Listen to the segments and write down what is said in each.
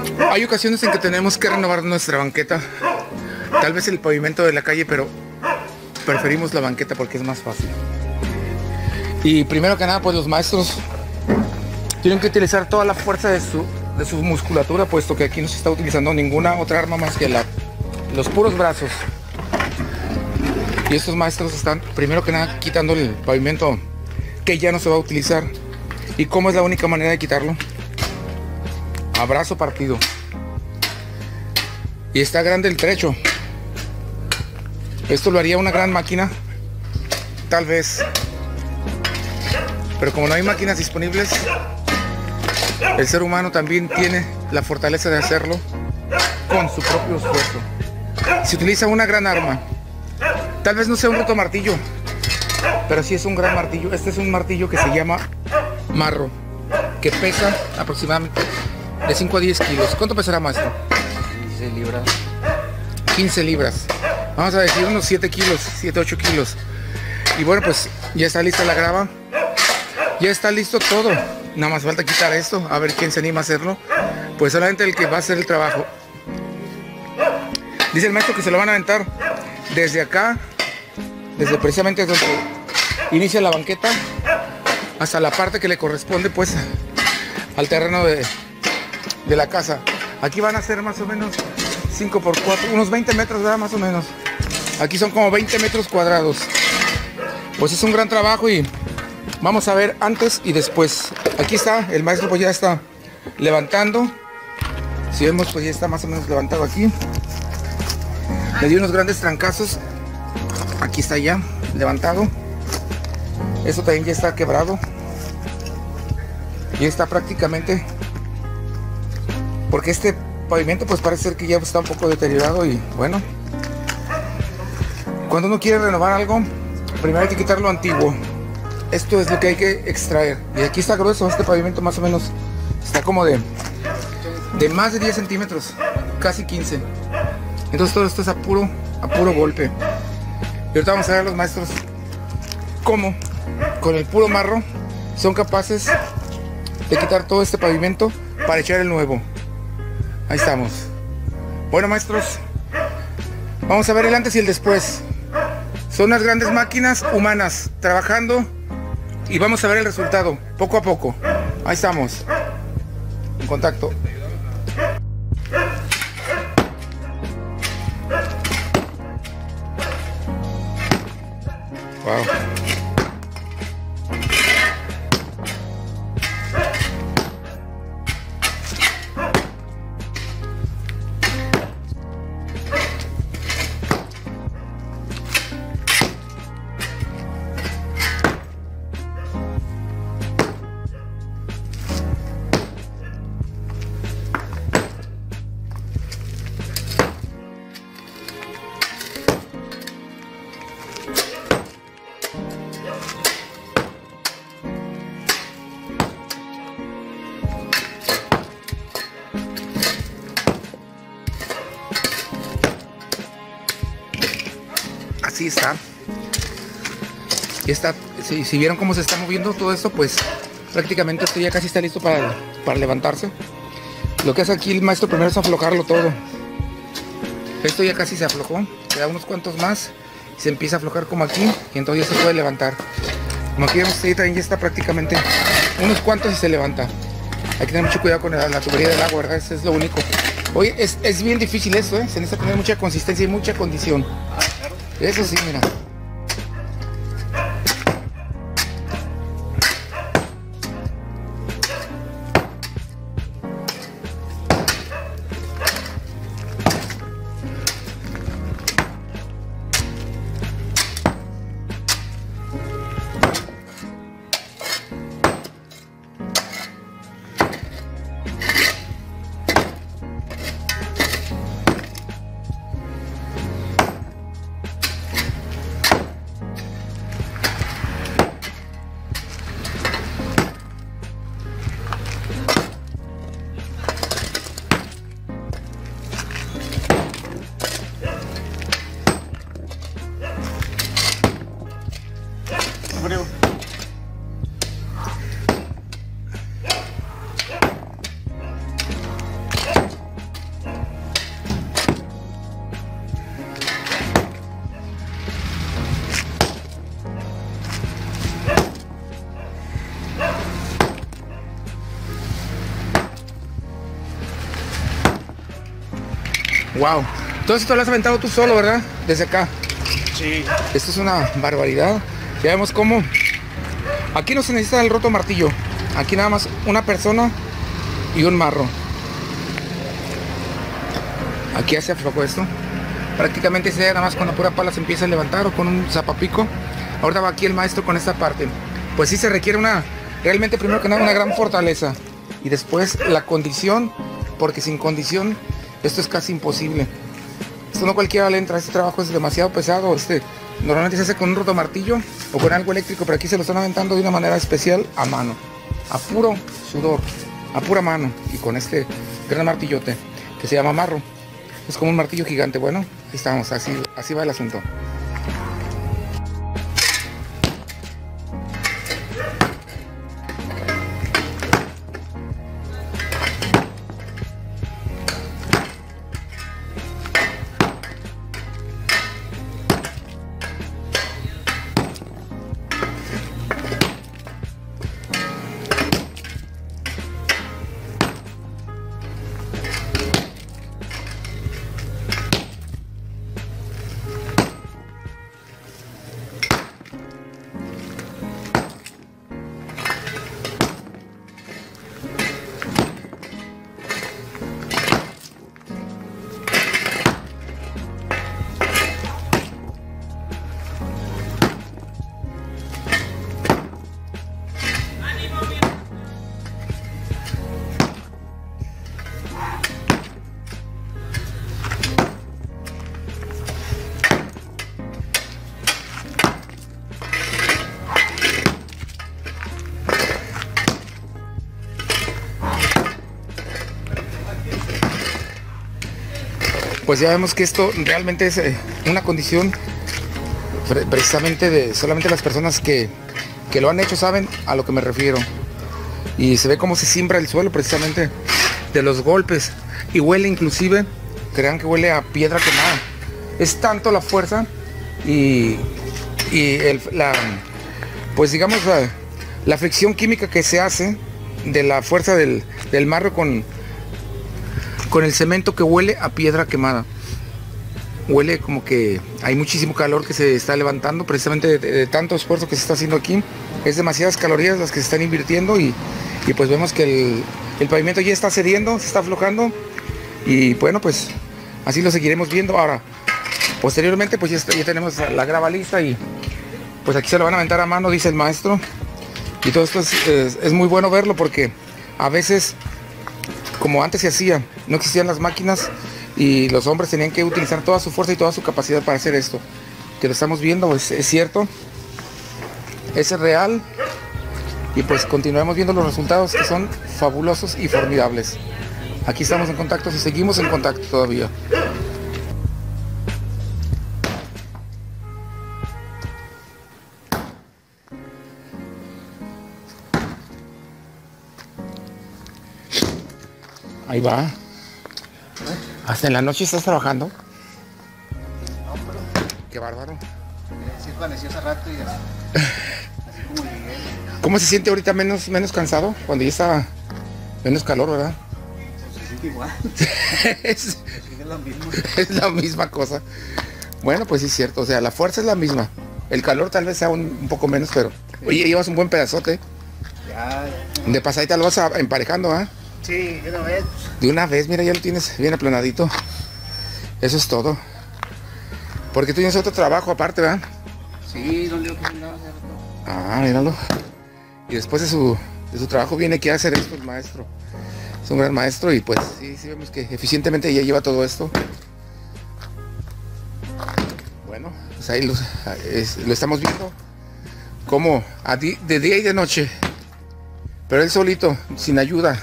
Hay ocasiones en que tenemos que renovar nuestra banqueta, tal vez el pavimento de la calle, pero preferimos la banqueta porque es más fácil. Y primero que nada, pues los maestros tienen que utilizar toda la fuerza de su musculatura, puesto que aquí no se está utilizando ninguna otra arma más que los puros brazos. Y estos maestros están primero que nada quitando el pavimento que ya no se va a utilizar. ¿Y cómo es la única manera de quitarlo? A brazo partido. Y está grande el trecho. Esto lo haría una gran máquina, tal vez, pero como no hay máquinas disponibles, el ser humano también tiene la fortaleza de hacerlo con su propio esfuerzo. Se utiliza una gran arma, tal vez no sea un rotomartillo, pero sí es un gran martillo. Este es un martillo que se llama marro, que pesa aproximadamente de 5 a 10 kilos. ¿Cuánto pesará, maestro? 15 libras. 15 libras. Vamos a decir unos 7 kilos, 7, 8 kilos. Y bueno, pues ya está lista la grava. Ya está listo todo. Nada más falta quitar esto. A ver quién se anima a hacerlo. Pues solamente el que va a hacer el trabajo. Dice el maestro que se lo van a aventar desde acá, desde precisamente donde inicia la banqueta, hasta la parte que le corresponde pues al terreno de la casa. Aquí van a ser más o menos 5 por 4, unos 20 metros, ¿verdad? Más o menos. Aquí son como 20 metros cuadrados. Pues es un gran trabajo y vamos a ver antes y después. Aquí está, el maestro pues ya está levantando. Si vemos pues ya está más o menos levantado aquí. Le dio unos grandes trancazos. Aquí está ya levantado. Esto también ya está quebrado. Ya está prácticamente, porque este pavimento pues parece ser que ya está un poco deteriorado. Y bueno, cuando uno quiere renovar algo, primero hay que quitar lo antiguo. Esto es lo que hay que extraer. Y aquí está grueso, este pavimento más o menos está como de más de 10 centímetros, casi 15. Entonces todo esto es a puro golpe. Y ahorita vamos a ver a los maestros cómo con el puro marro son capaces de quitar todo este pavimento para echar el nuevo. Ahí estamos. Bueno, maestros, vamos a ver el antes y el después. Son unas grandes máquinas humanas trabajando y vamos a ver el resultado poco a poco. Ahí estamos en contacto. Wow. Así está. Y está, si vieron cómo se está moviendo todo esto, pues prácticamente esto ya casi está listo para levantarse. Lo que hace aquí el maestro primero es aflojarlo todo. Esto ya casi se aflojó, queda unos cuantos más, se empieza a aflojar como aquí y entonces ya se puede levantar. Como aquí vemos, también ya está prácticamente unos cuantos y se levanta. Hay que tener mucho cuidado con la tubería del agua, ¿verdad? Eso es lo único. Oye, es bien difícil esto, ¿eh? Se necesita tener mucha consistencia y mucha condición. Eso sí, mira. Wow. Todo esto lo has aventado tú solo, ¿verdad? Desde acá. Sí. Esto es una barbaridad. Ya vemos cómo. Aquí no se necesita el roto martillo. Aquí nada más una persona y un marro. Aquí hace aflojo esto. Prácticamente se nada más con la pura pala se empieza a levantar o con un zapapico. Ahorita va aquí el maestro con esta parte. Pues sí se requiere realmente primero que nada una gran fortaleza. Y después la condición, porque sin condición esto es casi imposible. Esto no cualquiera le entra, este trabajo es demasiado pesado. Normalmente se hace con un rotomartillo o con algo eléctrico, pero aquí se lo están aventando de una manera especial a mano, a puro sudor, a pura mano, y con este gran martillote que se llama marro. Es como un martillo gigante. Bueno, ahí estamos, así va el asunto. Pues ya vemos que esto realmente es una condición precisamente de solamente las personas que lo han hecho saben a lo que me refiero. Y se ve cómo se siembra el suelo precisamente de los golpes. Y huele inclusive, crean que huele a piedra quemada. Es tanto la fuerza pues digamos la fricción química que se hace de la fuerza del marro con el cemento, que huele a piedra quemada. Huele como que hay muchísimo calor que se está levantando precisamente de tanto esfuerzo que se está haciendo aquí. Es demasiadas calorías las que se están invirtiendo y pues vemos que el pavimento ya está cediendo, se está aflojando, y bueno, pues así lo seguiremos viendo. Ahora, posteriormente, pues ya tenemos la grava lista y pues aquí se lo van a aventar a mano, dice el maestro. Y todo esto es muy bueno verlo, porque a veces, como antes se hacía, no existían las máquinas y los hombres tenían que utilizar toda su fuerza y toda su capacidad para hacer esto. Que lo estamos viendo, es cierto, es real, y pues continuamos viendo los resultados, que son fabulosos y formidables. Aquí estamos en contacto, y seguimos en contacto todavía. Ahí va. ¿Hasta en la noche estás trabajando? No, pero Qué bárbaro. sí pareció hace rato y así como llegué. ¿Cómo se siente ahorita menos cansado? Cuando ya está menos calor, ¿verdad? Pues se siente igual. es lo mismo. Es la misma cosa. Bueno, pues sí es cierto. O sea, la fuerza es la misma. El calor tal vez sea un poco menos, pero... Oye, llevas un buen pedazote. Ya. De pasadita lo vas emparejando, ¿ah? Sí, de una vez. De una vez, mira, ya lo tienes bien aplanadito. Eso es todo. Porque tú tienes otro trabajo aparte, ¿verdad? Sí, no digo que nada hace rato. Ah, míralo. Y después de su trabajo viene aquí a hacer esto el maestro. Es un gran maestro y pues sí vemos que eficientemente ya lleva todo esto. Bueno, pues ahí lo estamos viendo como de día y de noche. Pero él solito, sin ayuda,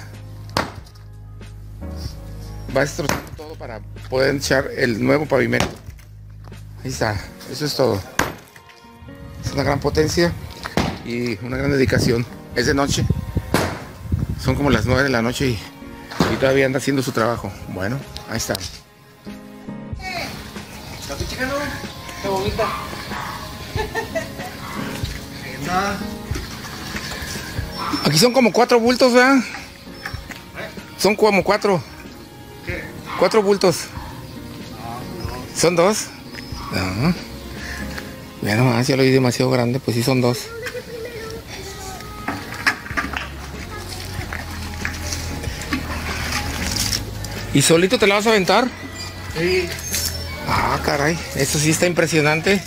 va destrozando todo para poder echar el nuevo pavimento. Ahí está, eso es todo. Es una gran potencia y una gran dedicación. Es de noche, son como las 9 de la noche y todavía anda haciendo su trabajo. Bueno, ahí está. ¿Está chicano? Qué bonita. Aquí son como 4 bultos, ¿verdad? Son como 4. ¿Qué? 4 bultos. ¿Son dos? No. Mira nomás, ya lo vi demasiado grande, pues sí son dos. ¿Y solito te la vas a aventar? Sí. Ah, caray, eso sí está impresionante.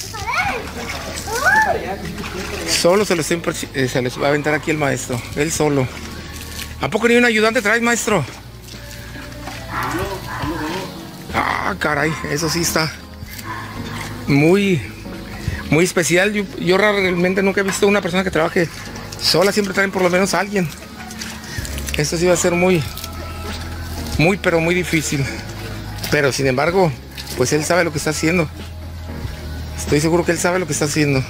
Solo se les va a aventar aquí el maestro, él solo. ¿A poco ni un ayudante traes, maestro? Ah, caray, eso sí está muy especial. Yo realmente nunca he visto una persona que trabaje sola, siempre traen por lo menos a alguien. Esto sí va a ser pero muy difícil. Pero sin embargo, pues él sabe lo que está haciendo. Estoy seguro que él sabe lo que está haciendo.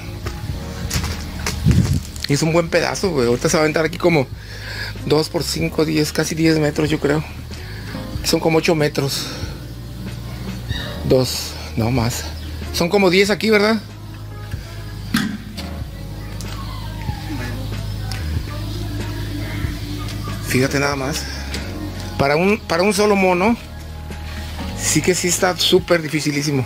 Y es un buen pedazo, güey. Ahorita se va a aventar aquí como 2 por 5, 10, casi 10 metros, yo creo. Son como 8 metros. 2, no más. Son como 10 aquí, ¿verdad? Fíjate nada más. Para un solo mono, sí que sí está súper dificilísimo.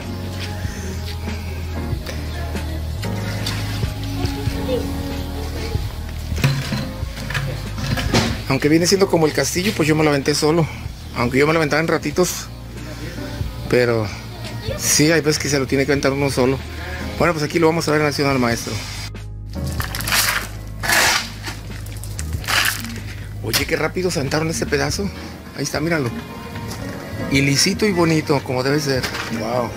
Aunque viene siendo como el castillo, pues yo me lo aventé solo. Aunque yo me lo aventaba en ratitos. Pero sí, hay veces que se lo tiene que aventar uno solo. Bueno, pues aquí lo vamos a ver en acción al maestro. Oye, qué rápido se aventaron este pedazo. Ahí está, míralo. Y lisito y bonito, como debe ser. Wow.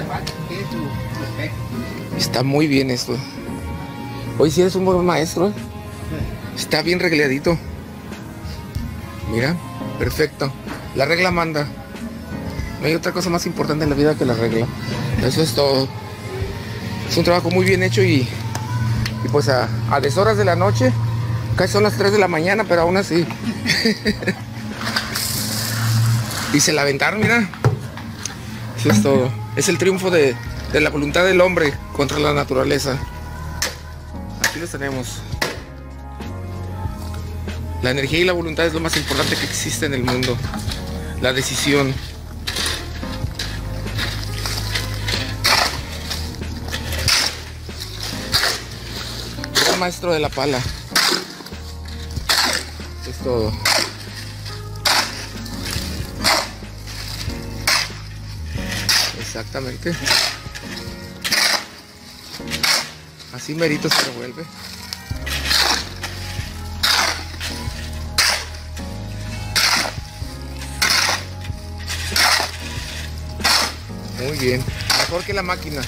Está muy bien esto. Hoy sí eres un buen maestro, ¿eh? Está bien regladito. Mira, perfecto. La regla manda. No hay otra cosa más importante en la vida que la regla. Eso es todo. Es un trabajo muy bien hecho y pues a deshoras de la noche. Casi son las 3 de la mañana, pero aún así. Y se la aventaron, mira. Eso es todo. Es el triunfo de la voluntad del hombre contra la naturaleza. Aquí los tenemos. La energía y la voluntad es lo más importante que existe en el mundo. La decisión. El maestro de la pala. Es todo. Exactamente. Así merito se revuelve. Muy bien, mejor que la máquina.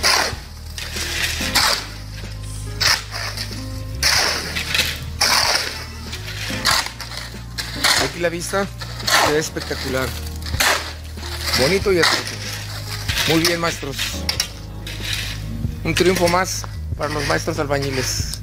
Aquí la vista se ve espectacular. Bonito y hermoso. Muy bien, maestros. Un triunfo más para los maestros albañiles.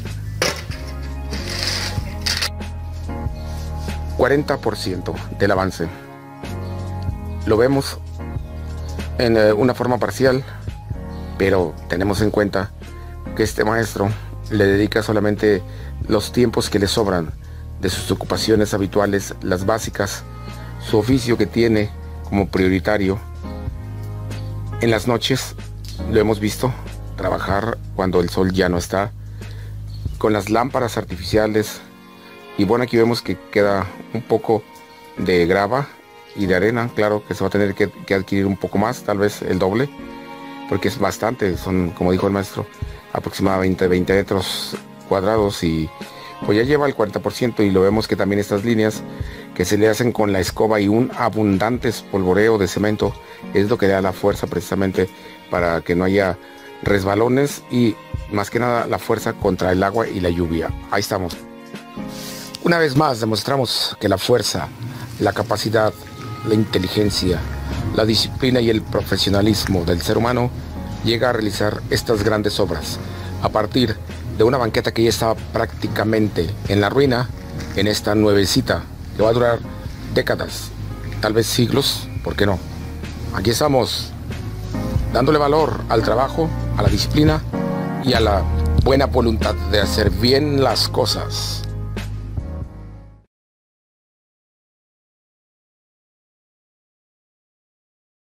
40% del avance. Lo vemos en una forma parcial, pero tenemos en cuenta que este maestro le dedica solamente los tiempos que le sobran de sus ocupaciones habituales, las básicas, su oficio que tiene como prioritario. En las noches lo hemos visto trabajar cuando el sol ya no está, con las lámparas artificiales. Y bueno, aquí vemos que queda un poco de grava y de arena. Claro que se va a tener que adquirir un poco más, tal vez el doble, porque es bastante. Son, como dijo el maestro, aproximadamente 20 metros cuadrados y pues ya lleva el 40%. Y lo vemos que también estas líneas que se le hacen con la escoba y un abundante espolvoreo de cemento es lo que le da la fuerza precisamente para que no haya resbalones y más que nada la fuerza contra el agua y la lluvia. Ahí estamos. Una vez más demostramos que la fuerza, la capacidad, la inteligencia, la disciplina y el profesionalismo del ser humano llega a realizar estas grandes obras a partir de una banqueta que ya estaba prácticamente en la ruina, en esta nuevecita que va a durar décadas, tal vez siglos, ¿por qué no? Aquí estamos dándole valor al trabajo, a la disciplina y a la buena voluntad de hacer bien las cosas.